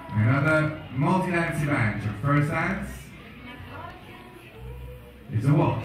Another multi-dance event. Your first dance is a waltz.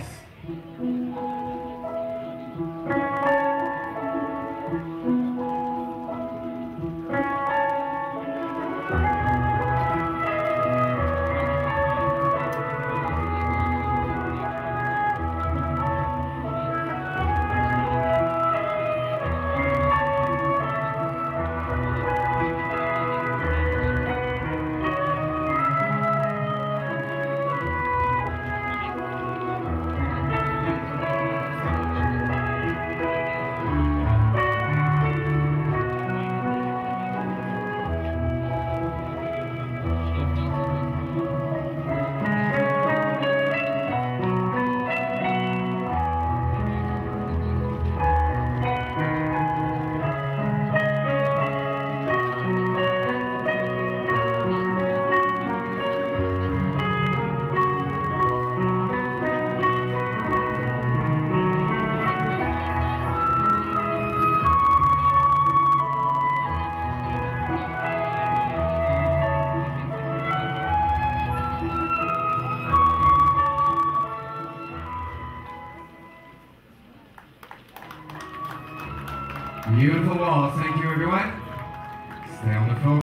Beautiful waltz. Thank you, everyone. Stay on the phone.